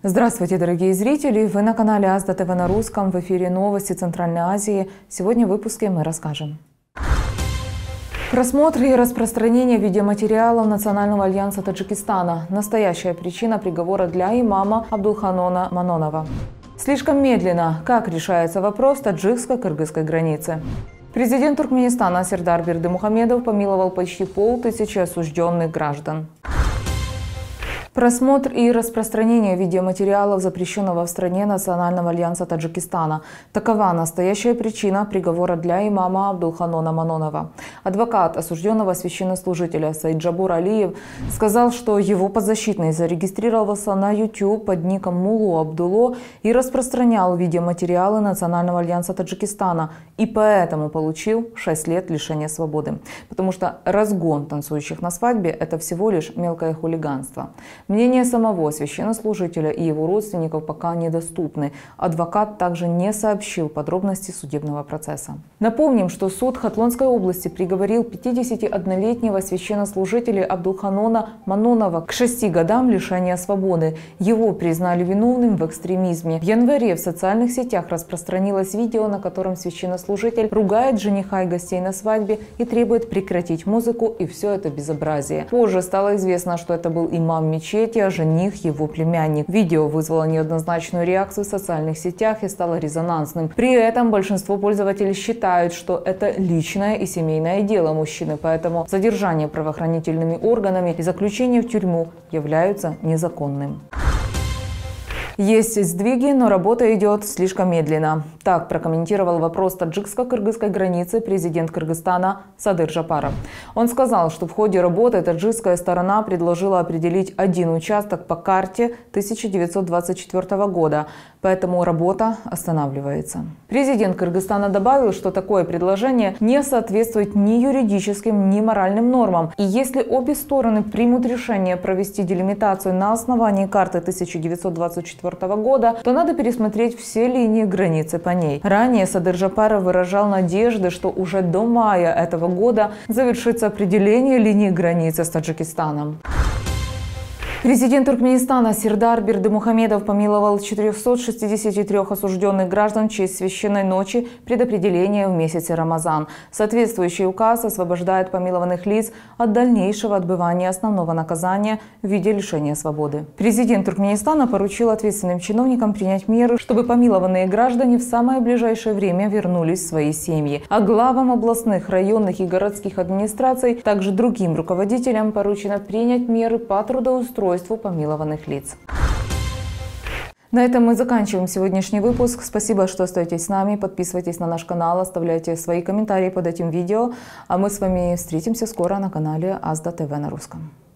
Здравствуйте, дорогие зрители! Вы на канале Азда ТВ на русском. В эфире новости Центральной Азии. Сегодня в выпуске мы расскажем. Просмотр и распространение видеоматериалов Национального альянса Таджикистана. Настоящая причина приговора для имама Абдулханона Манонова. Слишком медленно. Как решается вопрос таджикско-кыргызской границы? Президент Туркменистана Сердар Бердымухамедов помиловал почти 500 осужденных граждан. Просмотр и распространение видеоматериалов запрещенного в стране Национального альянса Таджикистана. Такова настоящая причина приговора для имама Абдулханона Манонова. Адвокат осужденного священнослужителя Саиджабур Алиев сказал, что его подзащитный зарегистрировался на YouTube под ником Мулу Абдулло и распространял видеоматериалы Национального альянса Таджикистана и поэтому получил 6 лет лишения свободы. Потому что разгон танцующих на свадьбе – это всего лишь мелкое хулиганство. Мнение самого священнослужителя и его родственников пока недоступны. Адвокат также не сообщил подробности судебного процесса. Напомним, что суд Хатлонской области приговорил 51-летнего священнослужителя Абдулханона Манонова к 6 годам лишения свободы. Его признали виновным в экстремизме. В январе в социальных сетях распространилось видео, на котором священнослужитель ругает жениха и гостей на свадьбе и требует прекратить музыку и все это безобразие. Позже стало известно, что это был имам мечети, а жених его племянник. Видео вызвало неоднозначную реакцию в социальных сетях и стало резонансным. При этом большинство пользователей считают, что это личное и семейное дело мужчины, поэтому задержание правоохранительными органами и заключение в тюрьму являются незаконным. Есть сдвиги, но работа идет слишком медленно. Так прокомментировал вопрос таджикско-кыргызской границы президент Кыргызстана Садыр Жапаров. Он сказал, что в ходе работы таджикская сторона предложила определить один участок по карте 1924 года, поэтому работа останавливается. Президент Кыргызстана добавил, что такое предложение не соответствует ни юридическим, ни моральным нормам. И если обе стороны примут решение провести делимитацию на основании карты 1924 года, то надо пересмотреть все линии границы по ней. Ранее Садыр Жапаров выражал надежды, что уже до мая этого года завершится определение линии границы с Таджикистаном. Президент Туркменистана Сердар Бердымухамедов помиловал 463 осужденных граждан в честь священной ночи предопределения в месяце Рамазан. Соответствующий указ освобождает помилованных лиц от дальнейшего отбывания основного наказания в виде лишения свободы. Президент Туркменистана поручил ответственным чиновникам принять меры, чтобы помилованные граждане в самое ближайшее время вернулись в свои семьи. А главам областных, районных и городских администраций, также другим руководителям поручено принять меры по трудоустройству помилованных лиц. На этом мы заканчиваем сегодняшний выпуск. Спасибо, что остаетесь с нами. Подписывайтесь на наш канал, оставляйте свои комментарии под этим видео. А мы с вами встретимся скоро на канале Азда ТВ на русском.